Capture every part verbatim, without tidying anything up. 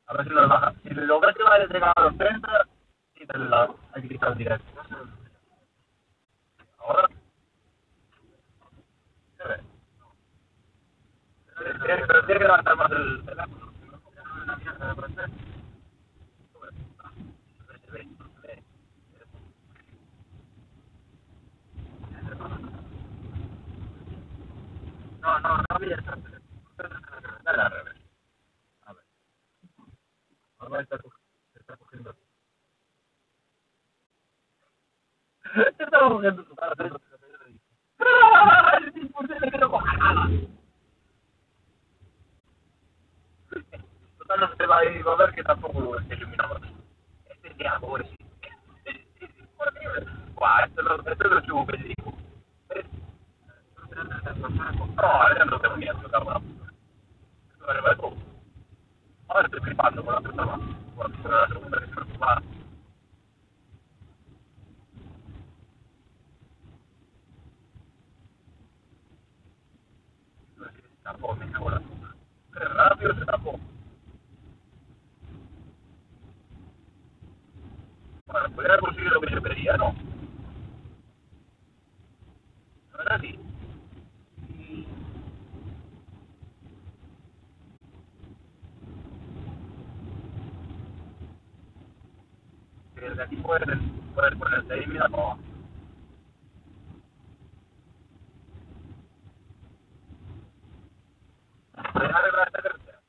A ver si lo baja. Si logras que vaya a llegar a los treinta, y te la hay que quitar directo. Ahora, se ve. Pero tiene que levantar más el teléfono. No, no, no había esa. Dale al revés. A ver. Ahora está, está cogiendo. Está cogiendo tu cara. Es imposible que no coja nada. Total, no se va a ir a ver que tampoco se ilumina más. Este día, pobrecito. Guau, esto lo, esto lo subo película. No, ahora no tengo miedo, cabrón. Esto vale para todo. Ahora estoy flipando con la persona. Cuando se la segunda que se preocupa. Tampoco me cago en la puta. Qué rápido se tapó. Bueno, podría haber conseguido lo que yo quería, ¿no? No era así. Que desde aquí puedes, puedes ponerte ahí, mira cómo. Deja de ver esta carretera.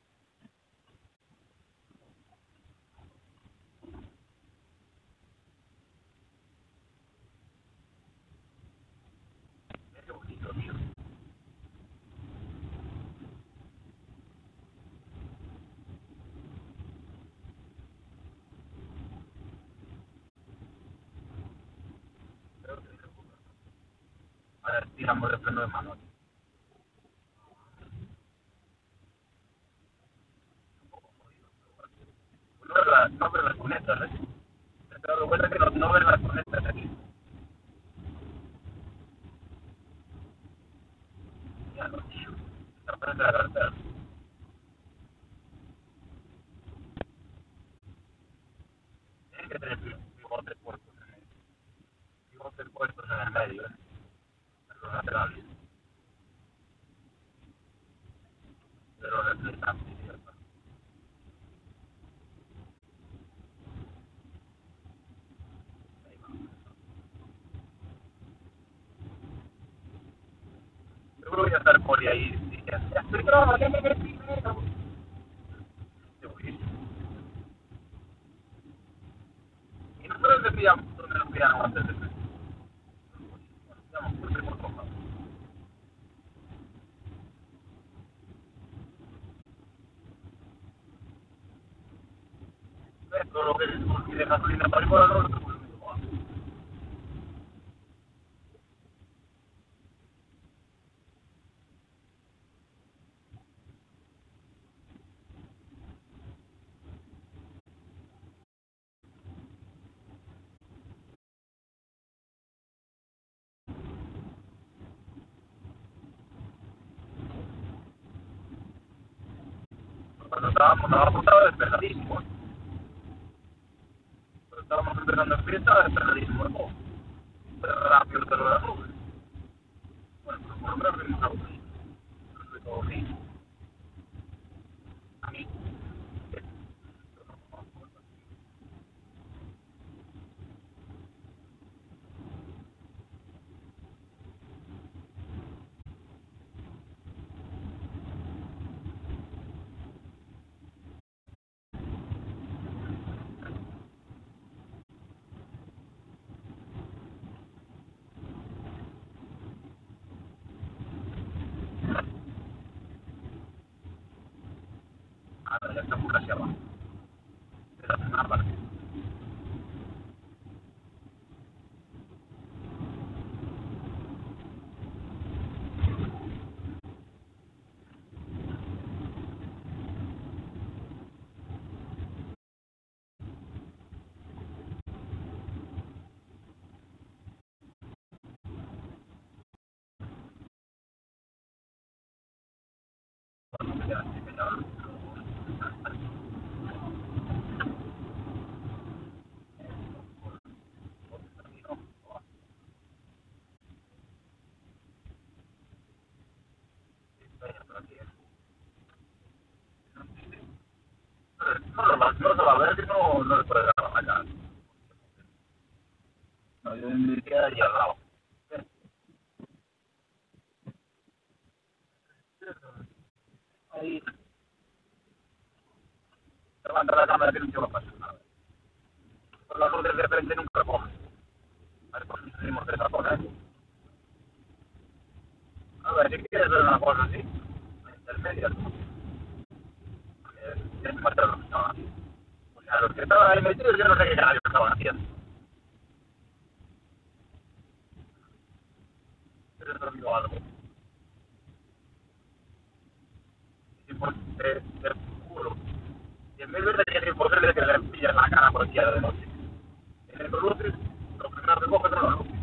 Qué bonito, tío. Ahora tiramos de freno de mano. No ver las, no ver las cunetas, ¿eh? Te has dado cuenta que no, no ver las cunetas aquí. Ya no, tío. Esta frente de la carretera. Tienes que tener bigotes puestos en el, bigotes puestos en el medio, ¿eh? En los laterales. De los reflectantes, ¿cierto? Seguro voy a estar por ahí diciendo, pero ¿qué me primero? Qué buenísimo. Y nosotros decíamos, donde nos pillamos antes de eso. Digamos, por ser por todos lados. ¿Ves? Todo lo que es de gasolina para ir por el norte, pues lo mismo. Cuando estábamos, estábamos estaba despejadísimo. Cuando estábamos empezando el pie estaba despejadísimo. ¿No? Pero rápido te lo da nube. Bueno, pues por lo menos vimos algo así. No sé todo bien. A mí. Ahora ya estamos casi abajo. De la primera parte. Cuando me quedan, me quedan. va, no se va a ver que no, no le puede dar a la cara. No, yo me queda ahí al lado. Ahí, levanta la cámara que no se va a pasar nada. Por la luz de repente nunca coge. A ver, pues salimos de esa zona. A ver, si quieres ver una cosa así, intermedia, eh, tienes que marcar lo que estaban haciendo. O sea, los que estaban ahí metidos, yo no sé qué carajo estaban haciendo. Pero eso digo algo. Y pues, te, te juro, y en mil veces que es imposible que le pillen la cara por día de noche. En el luces, lo primero que coges son las luces.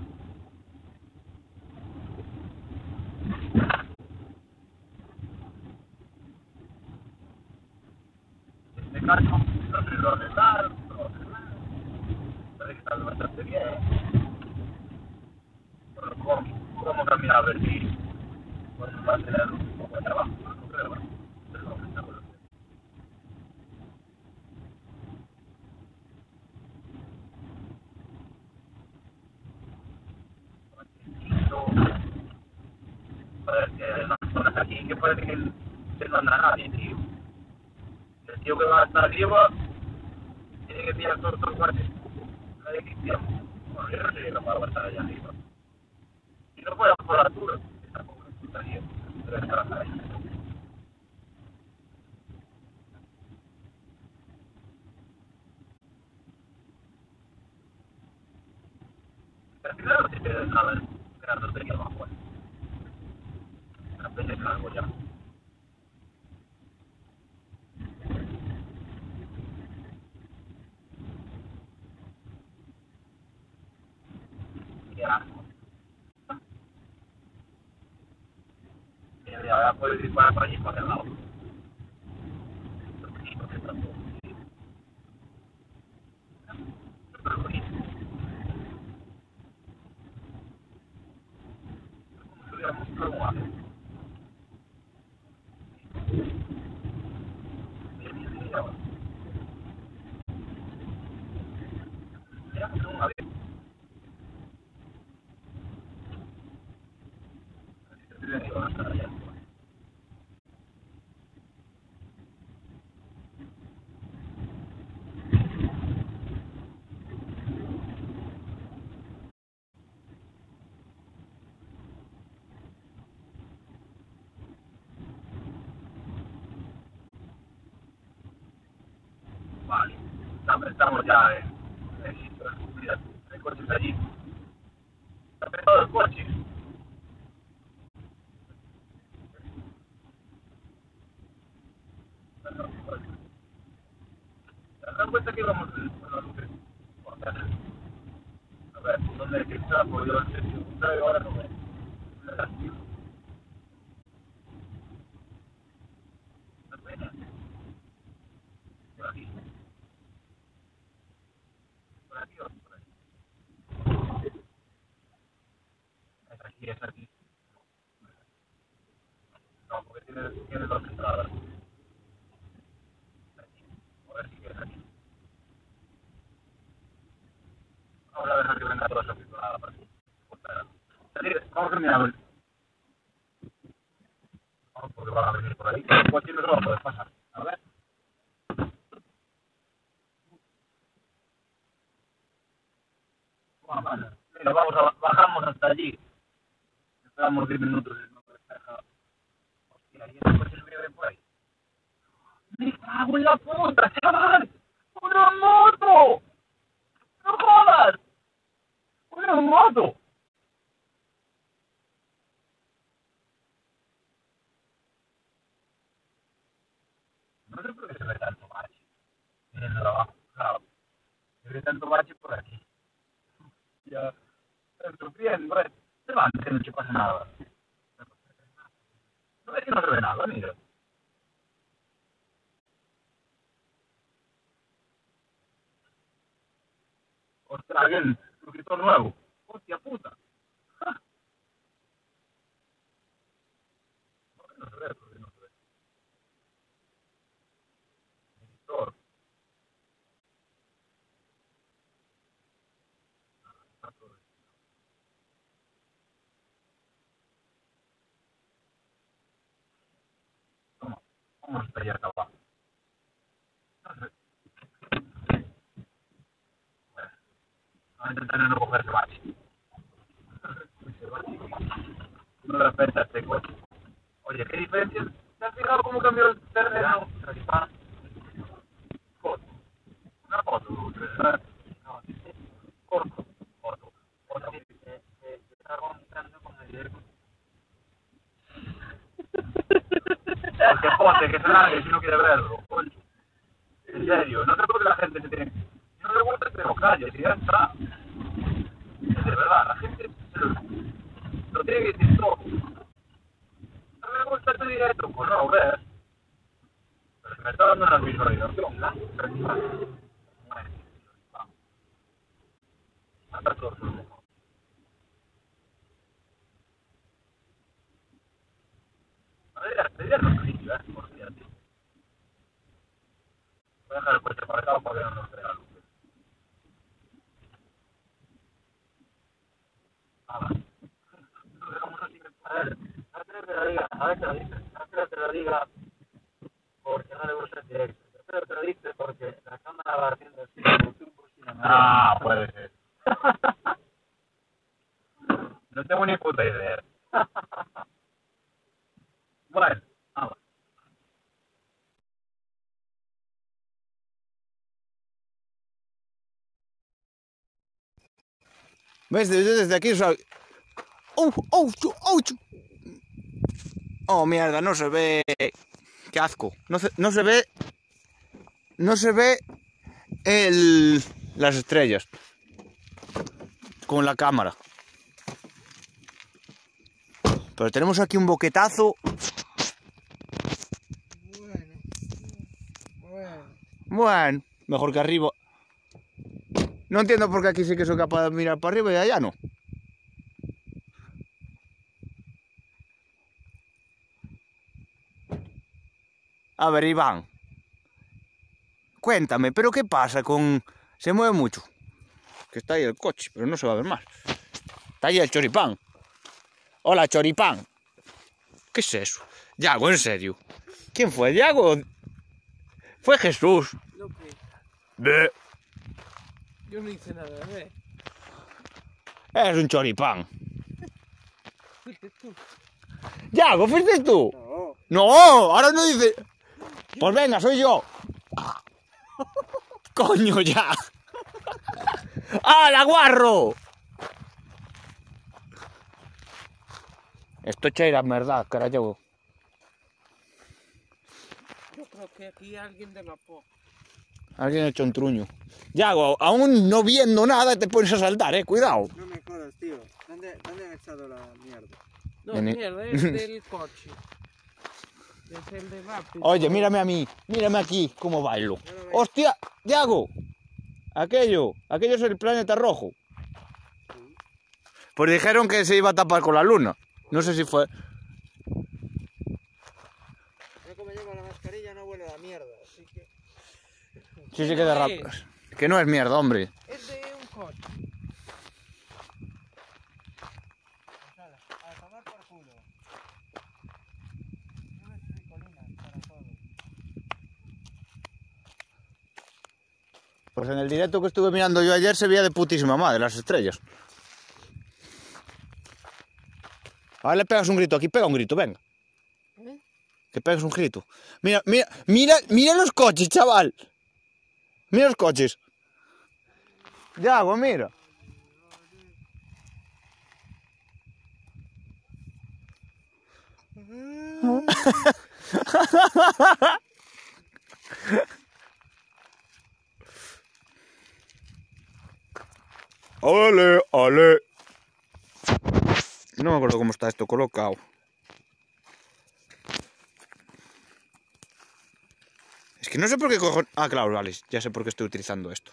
Este cacho, no sé dónde está, no sé nada. Parece que está bastante bien. Pero cómo, cómo caminar a ver si podemos mantener un poco de trabajo. No creo, bueno. Pero no, está bueno. Joder, que hay unas zonas aquí que parece que, que no anda nadie, tío. El tío que va a estar arriba tiene que tirar todos los guardias. Nadie que tira. Bueno, yo no sé cómo va a estar allá arriba. Y no puedo por altura, tampoco me gustaría. Debe estar ahí. Pero claro, si te dejaban creando tenía abajo. La peña es algo ya. Ya. Y ahora puedes ir para allí, para el lado. Sí, porque tampoco. Pero bonito. Como si hubiéramos como hace. Ya, no, a ver. Vale. Estamos ya en el coche está allí. Está apretado el coche. ¿Te das cuenta que íbamos con las luces? A ver, ¿dónde está? Pues yo no sé si está ahora no me. La pena. Por aquí, por aquí o por aquí. Es aquí, es aquí. No, porque tiene, tiene dos entradas. Aquí. A ver si es aquí. Vamos a dejar que venga toda esa circulada por aquí. Vamos a terminar. Vamos porque van a venir por ahí. Cualquier otro lo puedes pasar. A ver. Vamos, mira, vamos a, bajamos hasta allí. Esperamos diez minutos. No puede estar. Hostia, y el coche viene por ahí. ¡Me cago en la puta, chaval! ¡Una moto! ¡No jodas! ¡Una moto! No sé por qué se ve tanto bache. En el trabajo, claro. Se ve tanto bache por aquí. Ya. Pero bien, bueno. Se van, que no te pasa nada. No es que no se ve nada, mira. Ostras, bien. Suscriptor nuevo. Hostia puta. ¿Por qué no se ve? ¿Por qué no se ve? Suscriptor. ¿Cómo está allá abajo? No sé. Bueno, vamos a intentar no coger ese bache. Ese bache. No lo respeta este coche. Oye, ¿qué diferencia? ¿Te has fijado cómo cambió el terreno? Foto. Una foto. No, corto. Foto. Foto. Se está comunicando con el directo. Porque José, que se largue si no quiere verlo. Oye, en serio, no sé por qué la gente se tiene. Si no le gusta, pero calla, y ya está. Es de verdad, la gente se lo, lo tiene que decir todo. No me gusta tu directo, pues no, ves. Pero si me está dando una visualización, ¿no? Bueno, hasta todo su mundo. A ver, te diré los vídeos, ¿eh? Por cierto. Voy a dejar el coche aparcado para que no nos vea la luz. Ah, vale. Lo dejamos así. A ver, no creo que lo diga, a ver, te lo dice. No creo que lo diga porque no le gusta el directo. Yo creo que lo dice porque la cámara va haciendo así. Ah, puede ser. No tengo ni puta idea. Bueno, vamos. ¿Ves? Desde, desde aquí... ¡Oh! ¡Oh! ¡Oh! ¡Oh, mierda! No se ve... ¡Qué asco! No se, no se ve... No se ve... El... Las estrellas. Con la cámara. Pero tenemos aquí un boquetazo. Bueno. Bueno. Bueno, mejor que arriba. No entiendo por qué aquí sí que soy capaz de mirar para arriba y allá no. A ver, Iván. Cuéntame, ¿pero qué pasa con...? Se mueve mucho. Que está ahí el coche, pero no se va a ver más. Está ahí el choripán. Hola, choripán. ¿Qué es eso? Yago, en serio. ¿Quién fue? ¿Yago? Fue Jesús. ¿Lo que? Be. Yo no hice nada, ¿eh? Es un choripán. Fuiste tú. Yago, ¿fuiste tú? No. No, ahora no dice... Pues venga, soy yo. Coño, ya. ¡Ah, guarro! Esto cheira, verdad, carajo. Yo creo que aquí alguien de la po. Alguien ha hecho un truño. Yago, aún no viendo nada te pones a saltar, eh, cuidado. No me jodas, tío. ¿Dónde, dónde han echado la mierda? No, En el- mierda, es del coche. Es el de rápido. Oye, mírame a mí, mírame aquí, cómo bailo. Yo lo veo. ¡Hostia! ¡Yago! Aquello, aquello es el planeta rojo. Pues dijeron que se iba a tapar con la luna. No sé si fue... Yo como llevo la mascarilla no huele a mierda, así que... Sí, sí, que de rap... Que no es mierda, hombre. Es de un coche. Sala, a tomar por culo. Nubes tricolinas para todos. Pues en el directo que estuve mirando yo ayer se veía de putísima madre las estrellas. Ahora le pegas un grito aquí, pega un grito, venga. ¿Eh? Que pegas un grito. Mira, mira, mira, mira los coches, chaval. Mira los coches. Yago, mira. Ole, ole. No me acuerdo cómo está esto colocado. Es que no sé por qué cojo... Ah, claro, vale, ya sé por qué estoy utilizando esto.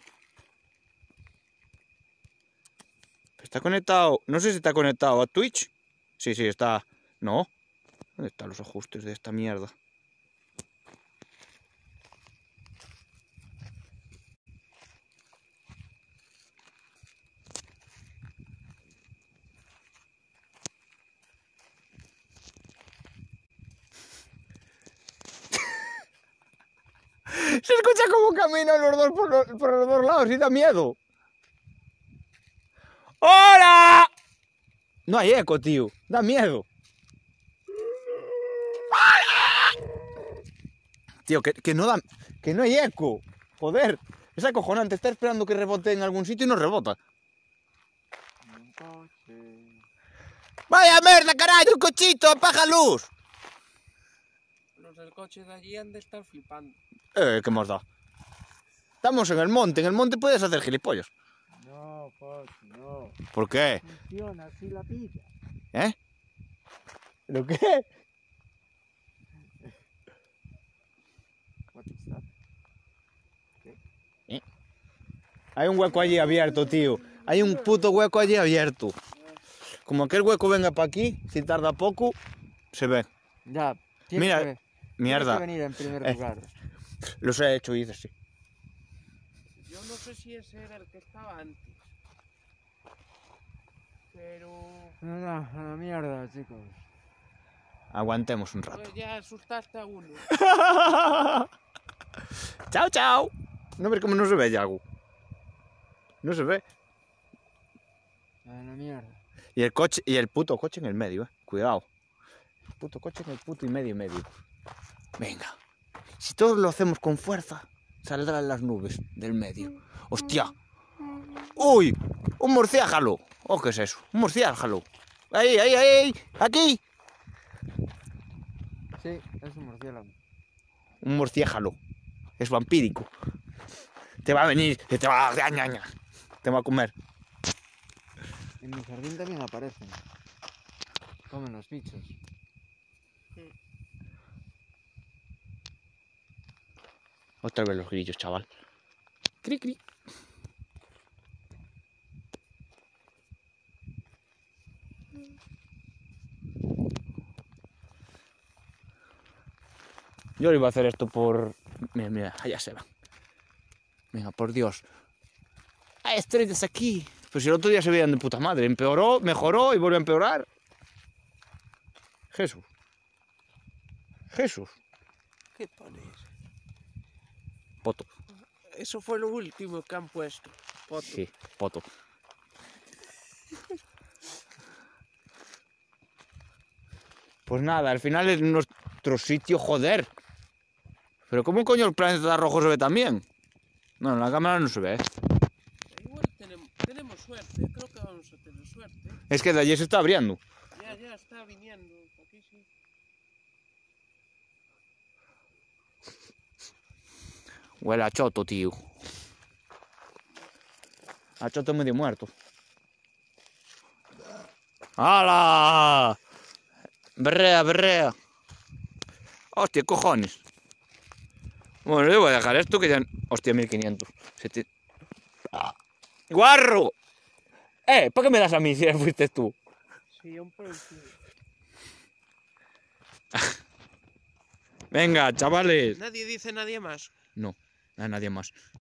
Está conectado... No sé si está conectado a Twitch. Sí, sí, está... No. ¿Dónde están los ajustes de esta mierda? Se escucha como caminan los dos por los, por los dos lados y da miedo. ¡Hola! No hay eco, tío. Da miedo. Tío, que, que no da... Que no hay eco. Joder. Es acojonante. Está esperando que rebote en algún sitio y no rebota. Un coche. ¡Vaya merda, carajo! ¡Un cochito! ¡Apaga luz! Los del coche de allí han de estar flipando. Eh, ¿qué más da? Estamos en el monte. En el monte puedes hacer gilipollas. No, Pochi, no. ¿Por qué? Funciona así la pilla. ¿Eh? ¿Pero qué? What is that? Hay un hueco allí abierto, tío. Hay un puto hueco allí abierto. Como aquel hueco venga para aquí, si tarda poco, se ve. Ya, tiene Mira, que, mierda. tiene que venir en primer Eh. lugar. Los he hecho, dices, sí. Yo no sé si ese era el que estaba antes. Pero... No, no, a la mierda, chicos. Aguantemos un rato. Pues ya asustaste a uno. Chao, chao. No ves cómo no se ve, Yago. No se ve. A la mierda. Y el coche, y el puto coche en el medio, eh. Cuidado. El puto coche en el puto y medio y medio. Venga. Si todos lo hacemos con fuerza, saldrán las nubes del medio. ¡Hostia! ¡Uy! ¡Un murciélago! ¿O qué es eso? ¡Un murciélago! ¡Ahí, ahí, ahí! ¡Aquí! Sí, es un murciélago. Un murciélago. Es vampírico. Te va a venir y te va a... Te va a comer. En mi jardín también aparecen. Comen los bichos. Otra vez los grillos, chaval. Cri, cri. Yo iba a hacer esto por... Mira, mira, allá se van. Venga, por Dios. Hay estrellas aquí. Pues si el otro día se veían de puta madre. Empeoró, mejoró y volvió a empeorar. Jesús. Jesús. ¿Qué pones? Poto. Eso fue lo último que han puesto. Foto. Sí, poto. Pues nada, al final es nuestro sitio, joder. Pero ¿cómo coño el planeta rojo se ve también? No, en la cámara no se ve, ¿eh? Igual tenemos, tenemos suerte. Creo que vamos a tener suerte. Es que de allí se está abriendo. Ya, ya está viniendo. Aquí sí. Huele a choto, tío. A choto medio muerto. ¡Hala! Berrea, berrea. Hostia, cojones. Bueno, yo voy a dejar esto que ya... Hostia, mil quinientos. Seti- ¡Ah! ¡Guarro! Eh, ¿para qué me das a mí si fuiste tú? Sí, un productivo. Venga, chavales. Nadie dice nadie más. No, a nadie más.